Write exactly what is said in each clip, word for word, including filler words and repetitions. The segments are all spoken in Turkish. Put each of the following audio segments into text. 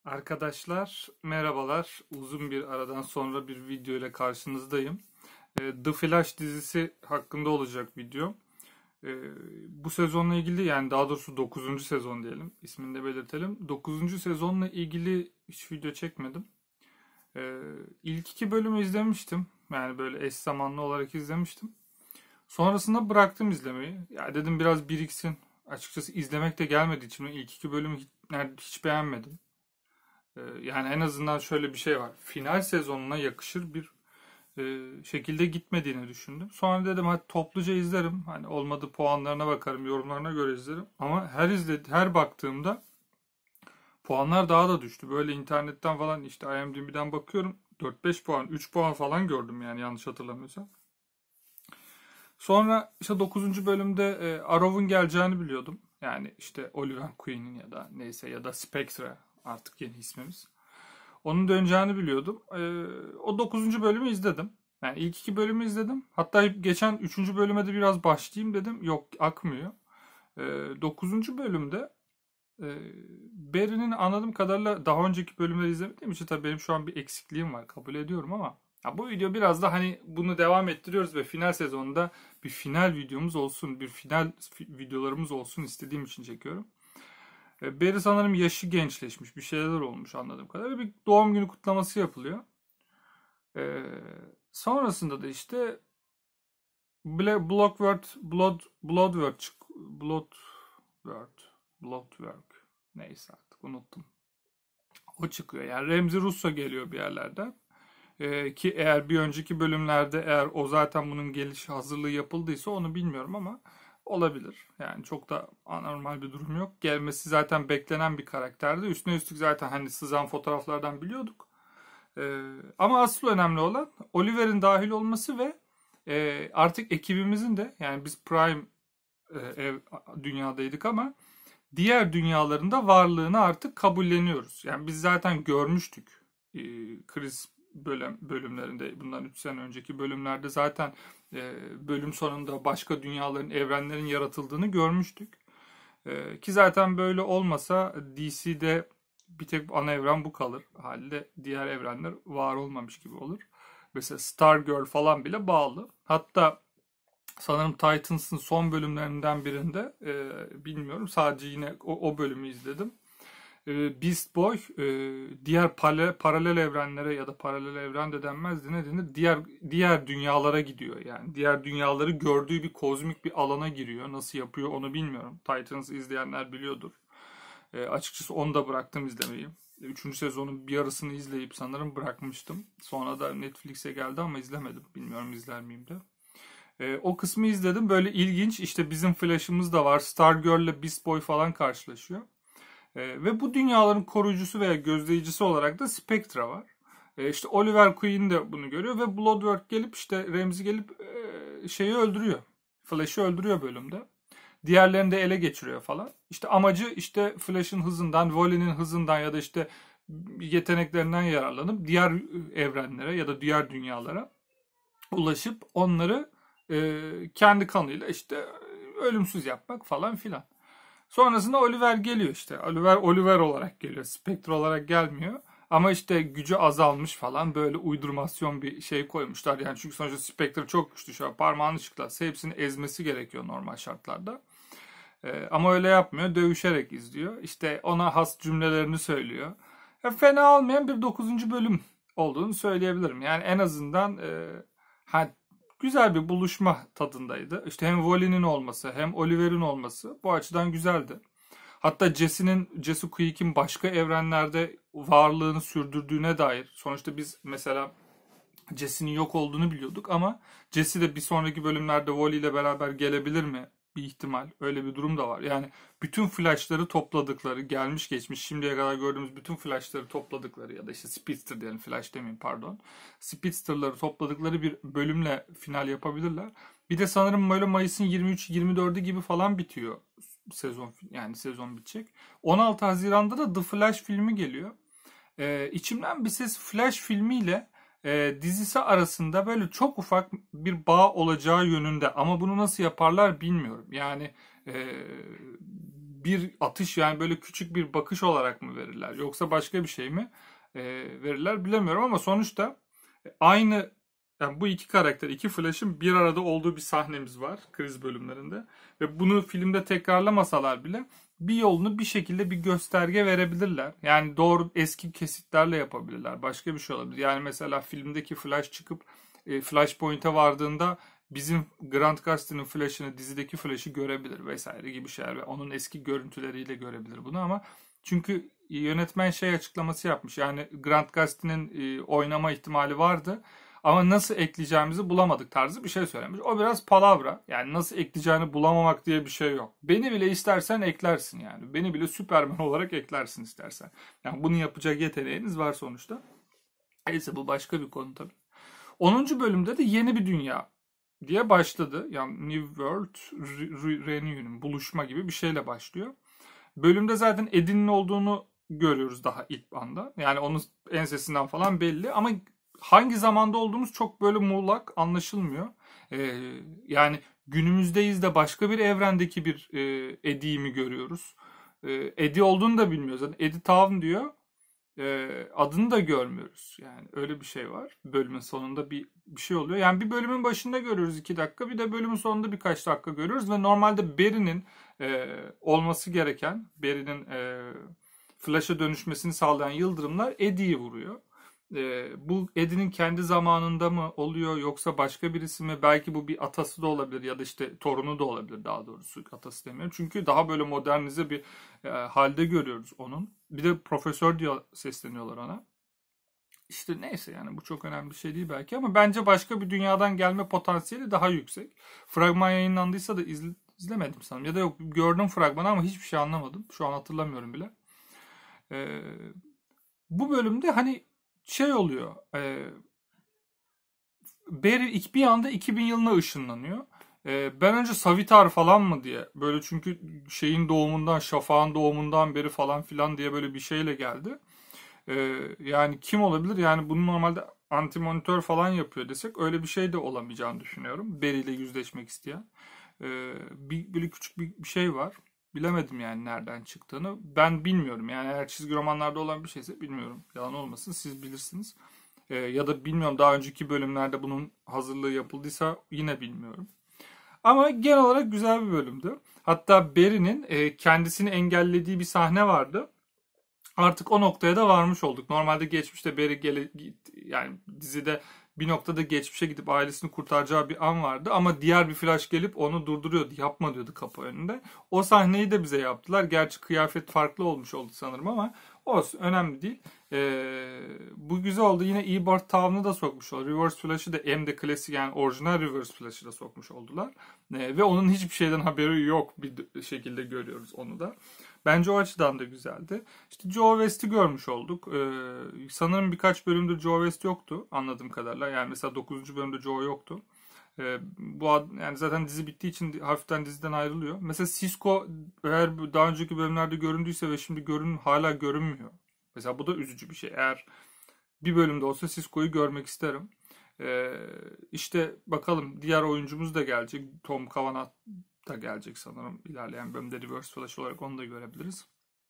Arkadaşlar merhabalar. Uzun bir aradan sonra bir video ile karşınızdayım. Ee, The Flash dizisi hakkında olacak video. Ee, Bu sezonla ilgili, yani daha doğrusu dokuzuncu sezon diyelim. İsmini de belirtelim. dokuzuncu sezonla ilgili hiç video çekmedim. Ee, İlk iki bölümü izlemiştim. Yani böyle eş zamanlı olarak izlemiştim. Sonrasında bıraktım izlemeyi. Ya dedim biraz biriksin. Açıkçası izlemek de gelmedi içime. İlk iki bölümü hiç, hiç beğenmedim. Ee, Yani en azından şöyle bir şey var. Final sezonuna yakışır bir e, şekilde gitmediğini düşündüm. Sonra dedim hadi topluca izlerim. Hani olmadı puanlarına bakarım, yorumlarına göre izlerim. Ama her izledi, her baktığımda puanlar daha da düştü. Böyle internetten falan işte IMDb'den bakıyorum. dört beş puan, üç puan falan gördüm yani yanlış hatırlamıyorsam. Sonra işte dokuzuncu bölümde e, Arrow'un geleceğini biliyordum. Yani işte Oliver Queen'in ya da neyse ya da Spectre artık yeni ismimiz. Onun döneceğini biliyordum. Ee, o dokuzuncu bölümü izledim. Yani ilk iki bölümü izledim. Hatta geçen üçüncü bölüme de biraz başlayayım dedim. Yok, akmıyor. Ee, dokuzuncu bölümde e, Barry'nin anladığım kadarıyla daha önceki bölümleri izlemediğim için tabii benim şu an bir eksikliğim var. Kabul ediyorum ama ya bu video biraz da hani bunu devam ettiriyoruz ve final sezonunda bir final videomuz olsun, bir final videolarımız olsun istediğim için çekiyorum. E, Barry sanırım yaşı gençleşmiş. Bir şeyler olmuş anladığım kadarıyla. Bir doğum günü kutlaması yapılıyor. E, Sonrasında da işte Bla- Bloodworth, Blood, Bloodworth, çık- Bloodworth, Bloodworth. Neyse artık unuttum. O çıkıyor. Yani Ramsey Russo geliyor bir yerlerden. E, ki eğer bir önceki bölümlerde eğer o zaten bunun geliş hazırlığı yapıldıysa onu bilmiyorum ama olabilir. Yani çok da anormal bir durum yok. Gelmesi zaten beklenen bir karakterdi. Üstüne üstlük zaten hani sızan fotoğraflardan biliyorduk. Ee, ama asıl önemli olan Oliver'in dahil olması ve e, artık ekibimizin de, yani biz Prime e, ev dünyadaydık ama diğer dünyalarında varlığını artık kabulleniyoruz. Yani biz zaten görmüştük. Ee, Chris bölüm, bölümlerinde, bundan üç sene önceki bölümlerde zaten e, bölüm sonunda başka dünyaların, evrenlerin yaratıldığını görmüştük. Ee, ki zaten böyle olmasa D C'de bir tek ana evren bu kalır. Halde diğer evrenler var olmamış gibi olur. Mesela Stargirl falan bile bağlı. Hatta sanırım Titans'ın son bölümlerinden birinde e, bilmiyorum, sadece yine o, o bölümü izledim. E, Beast Boy e, diğer pale, paralel evrenlere ya da paralel evren de denmez de ne denir? Diğer diğer dünyalara gidiyor yani. Diğer dünyaları gördüğü bir kozmik bir alana giriyor. Nasıl yapıyor onu bilmiyorum. Titans'ı izleyenler biliyordur. E, açıkçası onu da bıraktım izlemeyi. Üçüncü sezonun bir yarısını izleyip sanırım bırakmıştım. Sonra da Netflix'e geldi ama izlemedim. Bilmiyorum izler miyim de. E, o kısmı izledim. Böyle ilginç. İşte bizim Flash'ımız da var. Stargirl ile Beast Boy falan karşılaşıyor. E, ve bu dünyaların koruyucusu veya gözleyicisi olarak da Spectre var. E, işte Oliver Queen de bunu görüyor ve Bloodworth gelip işte Ramsey gelip e, şeyi öldürüyor. Flash'ı öldürüyor bölümde. Diğerlerini de ele geçiriyor falan. İşte amacı işte Flash'ın hızından, Wally'nin hızından ya da işte yeteneklerinden yararlanıp diğer evrenlere ya da diğer dünyalara ulaşıp onları e, kendi kanıyla işte ölümsüz yapmak falan filan. Sonrasında Oliver geliyor işte. Oliver Oliver olarak geliyor. Spectre olarak gelmiyor. Ama işte gücü azalmış falan, böyle uydurmasyon bir şey koymuşlar. Yani çünkü sonuçta Spectre çok güçlü. Şu an parmağını şıklatsa hepsini ezmesi gerekiyor normal şartlarda. Ee, ama öyle yapmıyor. Dövüşerek izliyor. İşte ona has cümlelerini söylüyor. Ya, fena olmayan bir dokuzuncu bölüm olduğunu söyleyebilirim. Yani en azından e, ha, güzel bir buluşma tadındaydı. İşte hem Wally'nin olması hem Oliver'in olması bu açıdan güzeldi. Hatta Jesse'nin, Jesse Quick'in başka evrenlerde varlığını sürdürdüğüne dair. Sonuçta biz mesela Jesse'nin yok olduğunu biliyorduk ama Jesse de bir sonraki bölümlerde Wally ile beraber gelebilir mi? Bir ihtimal. Öyle bir durum da var. Yani bütün flashları topladıkları, gelmiş geçmiş şimdiye kadar gördüğümüz bütün flashları topladıkları ya da işte Speedster diyelim, flash demeyeyim pardon. Speedster'ları topladıkları bir bölümle final yapabilirler. Bir de sanırım böyle Mayıs'ın yirmi üç yirmi dördü gibi falan bitiyor sezon, yani sezon bitecek. on altı Haziran'da da The Flash filmi geliyor. Ee, içimden bir ses Flash filmiyle e, dizisi arasında böyle çok ufak bir bağ olacağı yönünde, ama bunu nasıl yaparlar bilmiyorum. Yani e, bir atış, yani böyle küçük bir bakış olarak mı verirler yoksa başka bir şey mi e, verirler bilemiyorum ama sonuçta aynı, yani bu iki karakter, iki Flash'ın bir arada olduğu bir sahnemiz var kriz bölümlerinde ve bunu filmde tekrarlamasalar bile bir yolunu bir şekilde bir gösterge verebilirler. Yani doğru eski kesitlerle yapabilirler. Başka bir şey olabilir. Yani mesela filmdeki Flash çıkıp e, Flashpoint'e vardığında bizim Grant Gustin'in Flash'ını, dizideki Flash'ı görebilir vesaire gibi şeyler ve onun eski görüntüleriyle görebilir bunu ama çünkü yönetmen şey açıklaması yapmış. Yani Grant Gustin'in e, oynama ihtimali vardı ama nasıl ekleyeceğimizi bulamadık tarzı bir şey söylemiş. O biraz palavra. Yani nasıl ekleyeceğini bulamamak diye bir şey yok. Beni bile istersen eklersin yani. Beni bile Superman olarak eklersin istersen. Yani bunu yapacak yeteneğiniz var sonuçta. Neyse, bu başka bir konu tabii. onuncu bölümde de yeni bir dünya diye başladı. Yani New World Re- Reunion, buluşma gibi bir şeyle başlıyor. Bölümde zaten Eddie'nin olduğunu görüyoruz daha ilk anda. Yani onun ensesinden falan belli ama hangi zamanda olduğumuz çok böyle muğlak, anlaşılmıyor. Ee, yani günümüzdeyiz de başka bir evrendeki bir e, Eddie'yi mi görüyoruz? Ee, Eddie olduğunu da bilmiyoruz. Yani Eddie Town diyor. E, adını da görmüyoruz. Yani öyle bir şey var. Bölümün sonunda bir, bir şey oluyor. Yani bir bölümün başında görüyoruz iki dakika. Bir de bölümün sonunda birkaç dakika görüyoruz. Ve normalde Barry'nin e, olması gereken, Barry'nin e, Flash'a dönüşmesini sağlayan yıldırımlar Eddie'yi vuruyor. E, bu Eddie'nin kendi zamanında mı oluyor yoksa başka birisi mi? Belki bu bir atası da olabilir ya da işte torunu da olabilir, daha doğrusu atası demiyorum. Çünkü daha böyle modernize bir e, halde görüyoruz onun. Bir de profesör diyor, sesleniyorlar ona. İşte neyse, yani bu çok önemli bir şey değil belki ama bence başka bir dünyadan gelme potansiyeli daha yüksek. Fragman yayınlandıysa da izle, izlemedim sanırım. Ya da yok, gördüm fragmanı ama hiçbir şey anlamadım. Şu an hatırlamıyorum bile. Ee, bu bölümde hani şey oluyor. E, Barry bir anda iki bin yılına ışınlanıyor. Ee, ben önce Savitar falan mı diye böyle, çünkü şeyin doğumundan, şafağın doğumundan beri falan filan diye böyle bir şeyle geldi. Ee, yani kim olabilir? Yani bunu normalde anti-monitör falan yapıyor desek öyle bir şey de olamayacağını düşünüyorum. Barry ile yüzleşmek isteyen. Ee, bir, böyle küçük bir, bir şey var. Bilemedim yani nereden çıktığını. Ben bilmiyorum. Yani eğer çizgi romanlarda olan bir şeyse bilmiyorum. Yalan olmasın, siz bilirsiniz. Ee, ya da bilmiyorum, daha önceki bölümlerde bunun hazırlığı yapıldıysa yine bilmiyorum. Ama genel olarak güzel bir bölümdü. Hatta Barry'nin e, kendisini engellediği bir sahne vardı. Artık o noktaya da varmış olduk. Normalde geçmişte Barry gele, yani dizide bir noktada geçmişe gidip ailesini kurtaracağı bir an vardı. Ama diğer bir Flash gelip onu durduruyordu. Yapma diyordu kapı önünde. O sahneyi de bize yaptılar. Gerçi kıyafet farklı olmuş oldu sanırım ama olsun, önemli değil. Ee, bu güzel oldu. Yine Eobard Town'u da sokmuş oldu. Reverse Flash'ı da hem de klasik, yani orijinal Reverse Flash'ı da sokmuş oldular. Ee, ve onun hiçbir şeyden haberi yok bir şekilde görüyoruz onu da. Bence o açıdan da güzeldi. İşte Joe West'i görmüş olduk. Ee, sanırım birkaç bölümdür Joe West yoktu anladığım kadarıyla. Yani mesela dokuzuncu bölümde Joe yoktu. Ee, bu ad, yani zaten dizi bittiği için hafiften diziden ayrılıyor. Mesela Cisco eğer daha önceki bölümlerde göründüyse ve şimdi görün hala görünmüyor. Mesela bu da üzücü bir şey. Eğer bir bölümde olsa Cisco'yu görmek isterim. Ee, işte bakalım, diğer oyuncumuz da gelecek. Tom Cavanagh da gelecek sanırım. İlerleyen bölümde Reverse Flash olarak onu da görebiliriz.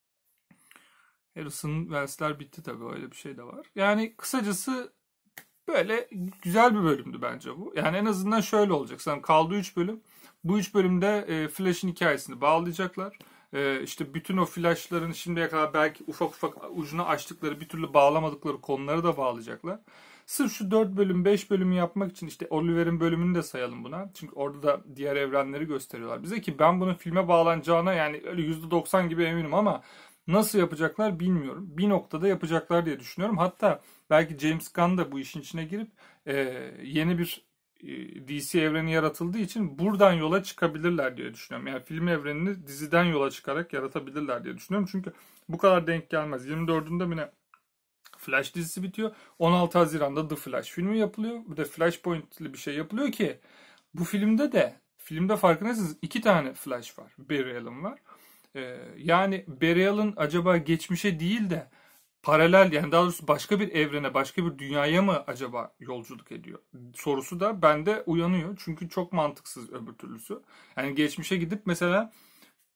Harrison Wells'ler bitti tabii, öyle bir şey de var. Yani kısacası böyle güzel bir bölümdü bence bu. Yani en azından şöyle olacak. Sanırım kaldı üç bölüm. Bu üç bölümde e, Flash'ın hikayesini bağlayacaklar. E, işte bütün o Flash'ların şimdiye kadar belki ufak ufak ucunu açtıkları, bir türlü bağlamadıkları konuları da bağlayacaklar. Sırf şu dört bölüm, beş bölümü yapmak için işte Oliver'in bölümünü de sayalım buna. Çünkü orada da diğer evrenleri gösteriyorlar bize ki ben bunun filme bağlanacağına yani öyle yüzde doksan gibi eminim ama nasıl yapacaklar bilmiyorum. Bir noktada yapacaklar diye düşünüyorum. Hatta belki James Gunn da bu işin içine girip e, yeni bir e, D C evreni yaratıldığı için buradan yola çıkabilirler diye düşünüyorum. Yani film evrenini diziden yola çıkarak yaratabilirler diye düşünüyorum. Çünkü bu kadar denk gelmez. yirmi dördünde mi ne? Flash dizisi bitiyor. on altı Haziran'da The Flash filmi yapılıyor. Bir de Flashpoint'li bir şey yapılıyor ki bu filmde de, filmde farkındaysanız iki tane Flash var. Barry Allen var. Ee, yani Barry Allen acaba geçmişe değil de paralel, yani daha doğrusu başka bir evrene, başka bir dünyaya mı acaba yolculuk ediyor sorusu da bende uyanıyor. Çünkü çok mantıksız öbür türlüsü. Yani geçmişe gidip mesela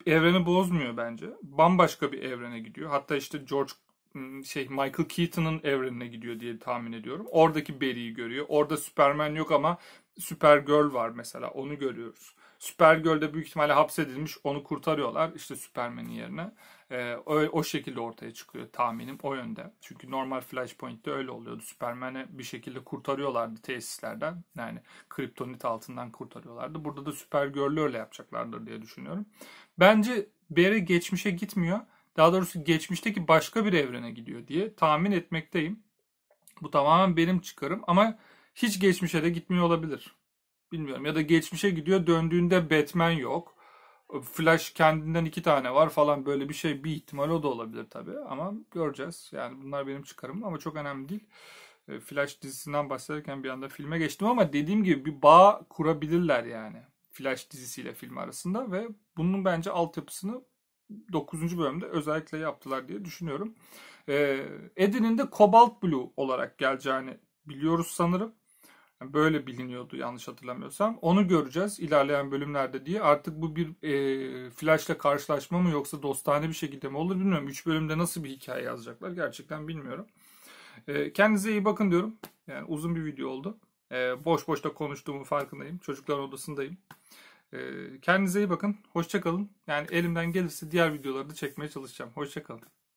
evreni bozmuyor bence. Bambaşka bir evrene gidiyor. Hatta işte George şey Michael Keaton'ın evrenine gidiyor diye tahmin ediyorum. Oradaki Barry'i görüyor. Orada Superman yok ama Supergirl var mesela. Onu görüyoruz. Supergirl de büyük ihtimalle hapsedilmiş. Onu kurtarıyorlar işte Superman'in yerine. Ee, o, o şekilde ortaya çıkıyor tahminim o yönde. Çünkü normal Flashpoint'te öyle oluyordu. Superman'i bir şekilde kurtarıyorlardı tesislerden. Yani kriptonit altından kurtarıyorlardı. Burada da Supergirl'ü öyle yapacaklardır diye düşünüyorum. Bence Barry geçmişe gitmiyor. Daha doğrusu geçmişteki başka bir evrene gidiyor diye tahmin etmekteyim. Bu tamamen benim çıkarım ama hiç geçmişe de gitmiyor olabilir. Bilmiyorum. Ya da geçmişe gidiyor, döndüğünde Batman yok. Flash kendinden iki tane var falan, böyle bir şey, bir ihtimal o da olabilir tabii. Ama göreceğiz. Yani bunlar benim çıkarımım ama çok önemli değil. Flash dizisinden bahsederken bir anda filme geçtim ama dediğim gibi bir bağ kurabilirler yani. Flash dizisiyle film arasında ve bunun bence altyapısını dokuzuncu bölümde özellikle yaptılar diye düşünüyorum. Ee, Eddie'nin de Cobalt Blue olarak geleceğini biliyoruz sanırım. Yani böyle biliniyordu yanlış hatırlamıyorsam. Onu göreceğiz ilerleyen bölümlerde diye. Artık bu bir e, Flash'la karşılaşma mı yoksa dostane bir şekilde mi olur bilmiyorum. üç bölümde nasıl bir hikaye yazacaklar gerçekten bilmiyorum. E, kendinize iyi bakın diyorum. Yani uzun bir video oldu. E, boş boş da konuştuğumun farkındayım. Çocukların odasındayım. E, kendinize iyi bakın. Hoşça kalın. Yani elimden gelirse diğer videoları da çekmeye çalışacağım. Hoşça kalın.